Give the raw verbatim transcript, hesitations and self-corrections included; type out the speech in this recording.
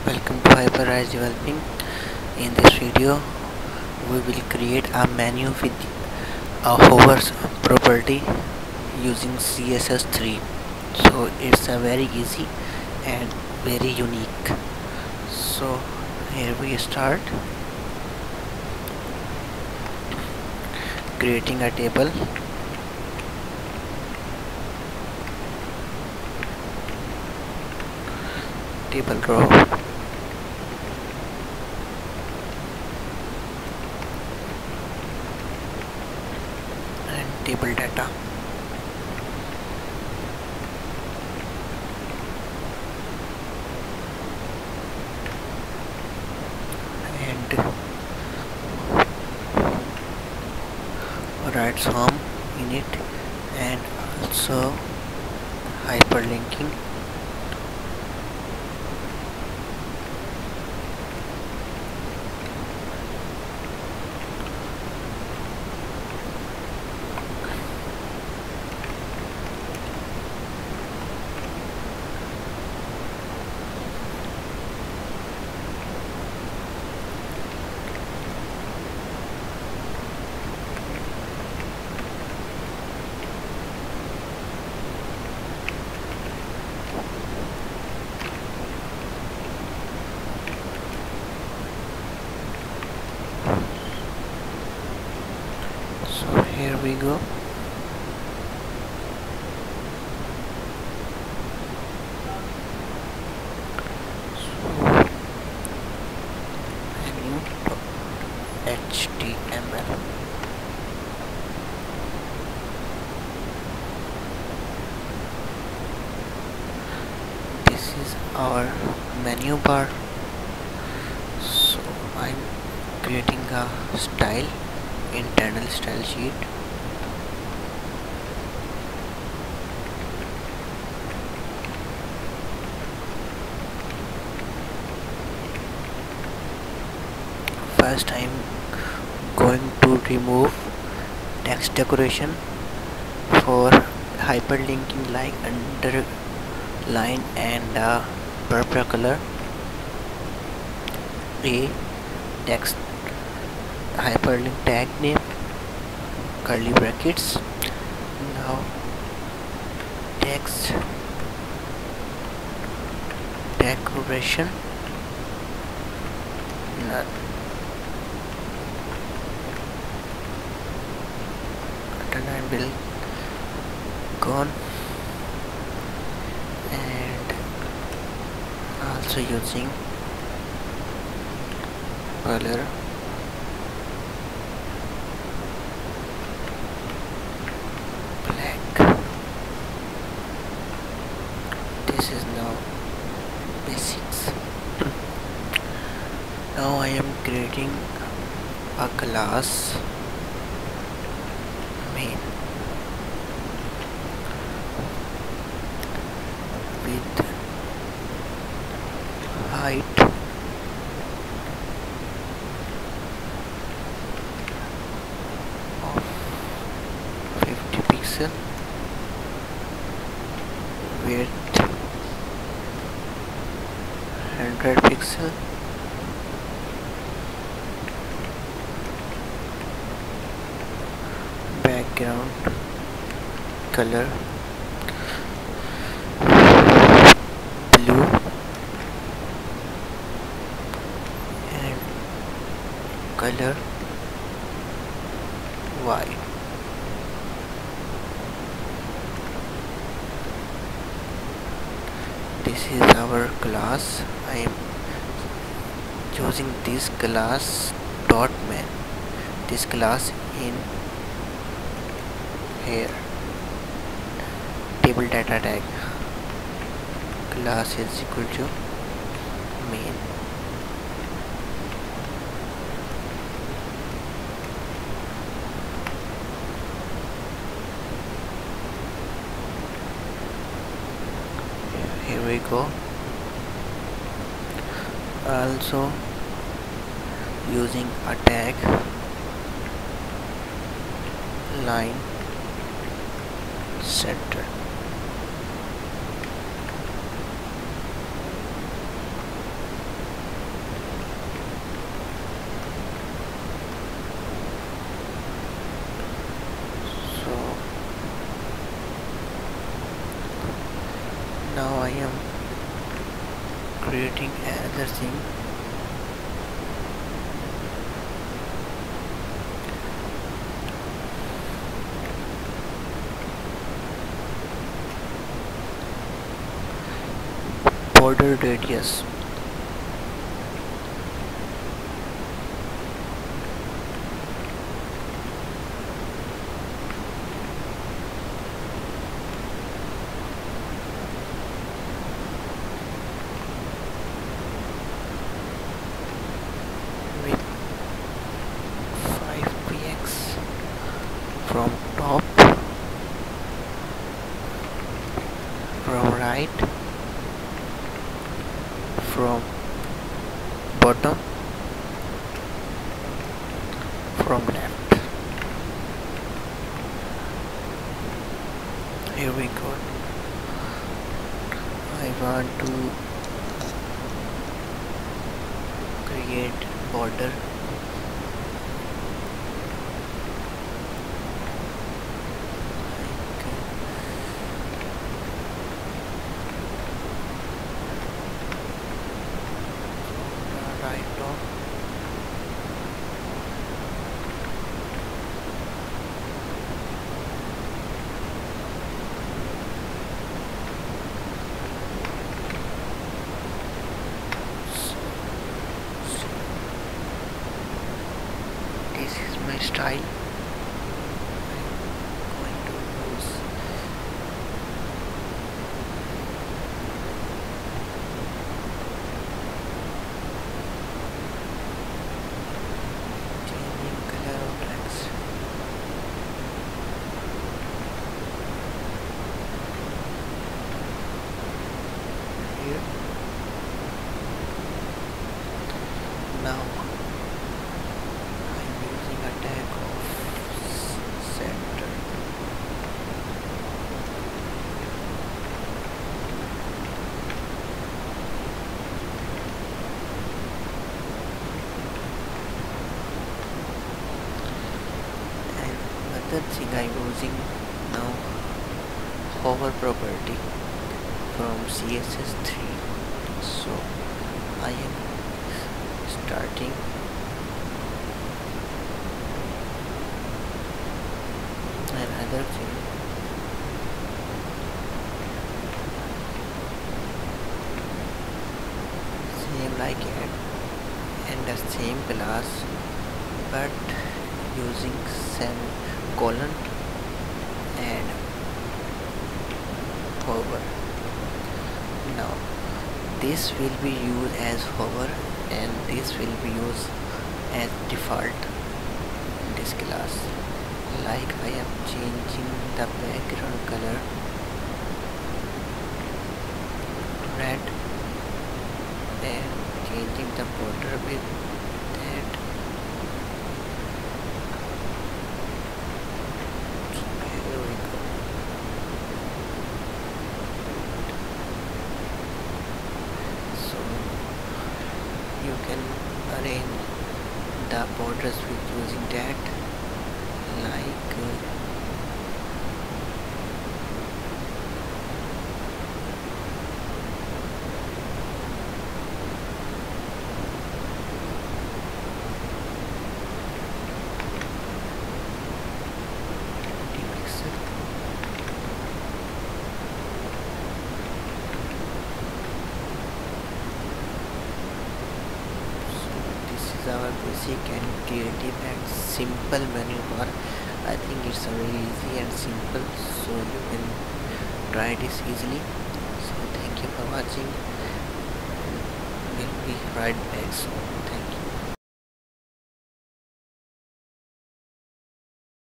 Welcome to Hyperrise Developing. In this video, we will create a menu with a hover property using C S S three. So it's a very easy and very unique. So here we start creating a table. Table row. And table data. And write some in it, and also hyperlinking. So here we go. So menu H T M L. This is our menu bar. So I'm creating a style, internal style sheet. First I'm going to remove text decoration for hyperlinking, like underline and uh, purple color. A text hyperlink tag name, curly brackets. Now text decoration. Now, underline will gone, and also using color black. This is now basics. Now I am creating a class main with height of fifty pixel, width one hundred pixel, background color blue, and color white. This is our class. I am choosing this class dot main, this class in here. Table data tag class is equal to main. Here we go. Also using a tag line center. creating another thing. Border radius. With five p x from top, from right, from bottom, from left. Here we go. I want to create border. Right top, this is my style. I'm going to use changing color of text. Here. Now I'm using a tag of center. And another thing I'm using now, hover property from C S S three. So I am starting another thing. Same like it and the same class, but using semicolon and hover. Now this will be used as hover and this will be used as default in this class. Like I am changing the background color red and changing the border with that. Here we go. So you can arrange the borders with using that, like uh, pixel. So this is our basic and creative and simple menu bar. I think it's very easy and simple, so you can try this easily. So thank you for watching. We'll be right back soon.